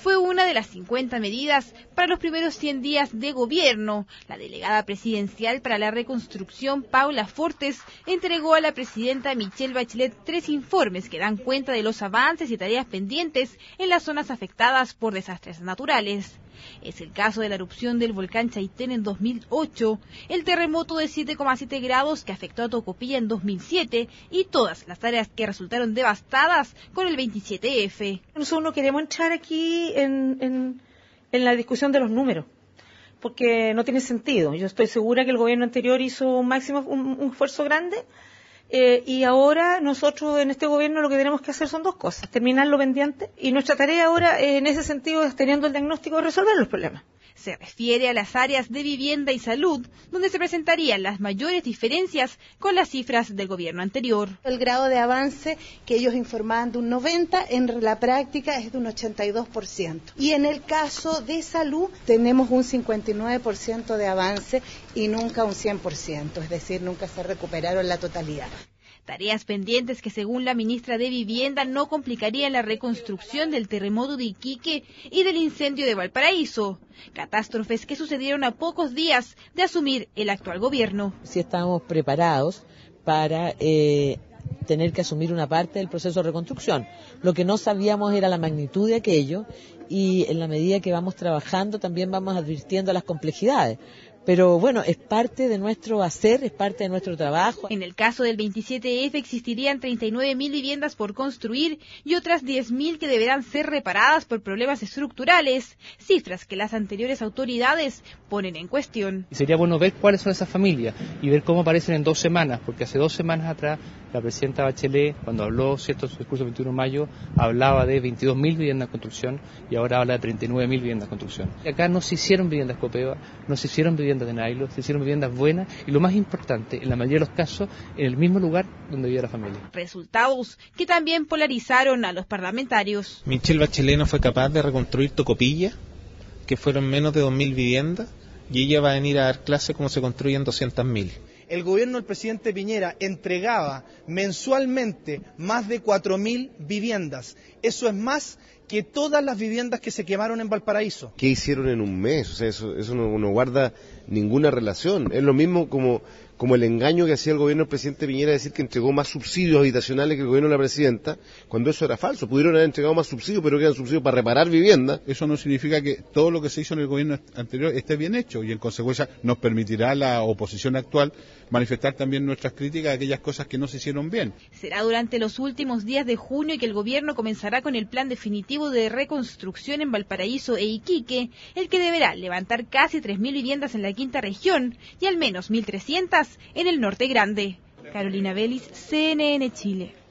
fue una de las 50 medidas para los primeros 100 días de gobierno. La delegada presidencial para la reconstrucción, Paula Fortes, entregó a la presidenta Michelle Bachelet 3 informes que dan cuenta de los avances y tareas pendientes en las zonas afectadas por desastres naturales. Es el caso de la erupción del volcán Chaitén en 2008, el terremoto de 7,7 grados que afectó a Tocopilla en 2007 y todas las áreas que resultaron devastadas con el 27F. Nosotros no queremos entrar aquí en la discusión de los números, porque no tiene sentido. Yo estoy segura que el gobierno anterior hizo un esfuerzo grande. Y ahora nosotros en este gobierno lo que tenemos que hacer son 2 cosas, terminar lo pendiente y nuestra tarea ahora en ese sentido es, teniendo el diagnóstico, de resolver los problemas. Se refiere a las áreas de vivienda y salud, donde se presentarían las mayores diferencias con las cifras del gobierno anterior. El grado de avance que ellos informaban de un 90%, en la práctica es de un 82%. Y en el caso de salud tenemos un 59% de avance y nunca un 100%, es decir, nunca se recuperaron la totalidad. Tareas pendientes que, según la ministra de Vivienda, no complicarían la reconstrucción del terremoto de Iquique y del incendio de Valparaíso. Catástrofes que sucedieron a pocos días de asumir el actual gobierno. Sí estamos preparados para tener que asumir una parte del proceso de reconstrucción. Lo que no sabíamos era la magnitud de aquello y en la medida que vamos trabajando también vamos advirtiendo las complejidades. Pero bueno, es parte de nuestro hacer, es parte de nuestro trabajo. En el caso del 27F existirían 39.000 viviendas por construir y otras 10.000 que deberán ser reparadas por problemas estructurales, cifras que las anteriores autoridades ponen en cuestión. Sería bueno ver cuáles son esas familias y ver cómo aparecen en 2 semanas, porque hace 2 semanas atrás la presidenta Bachelet, cuando habló, ¿cierto?, en su discurso el 21 de mayo, hablaba de 22.000 viviendas en construcción y ahora habla de 39.000 viviendas en construcción. Y acá no se hicieron viviendas Copeva, no se hicieron viviendas de Nailo, se hicieron viviendas buenas y lo más importante, en la mayoría de los casos, en el mismo lugar donde vivía la familia. Resultados que también polarizaron a los parlamentarios. Michelle Bachelet no fue capaz de reconstruir Tocopilla, que fueron menos de 2.000 viviendas, y ella va a venir a dar clase cómo se construyen 200.000. El gobierno del presidente Piñera entregaba mensualmente más de 4.000 viviendas. Eso es más que todas las viviendas que se quemaron en Valparaíso. ¿Qué hicieron en un mes? O sea, eso no guarda ninguna relación. Es lo mismo como el engaño que hacía el gobierno del presidente Piñera de decir que entregó más subsidios habitacionales que el gobierno de la presidenta, cuando eso era falso. Pudieron haber entregado más subsidios, pero que eran subsidios para reparar viviendas. Eso no significa que todo lo que se hizo en el gobierno anterior esté bien hecho, y en consecuencia nos permitirá a la oposición actual manifestar también nuestras críticas a aquellas cosas que no se hicieron bien. Será durante los últimos días de junio que el gobierno comenzará con el plan definitivo de reconstrucción en Valparaíso e Iquique, el que deberá levantar casi 3.000 viviendas en la quinta región y al menos 1.300 en el norte grande. Carolina Vélez, CNN Chile.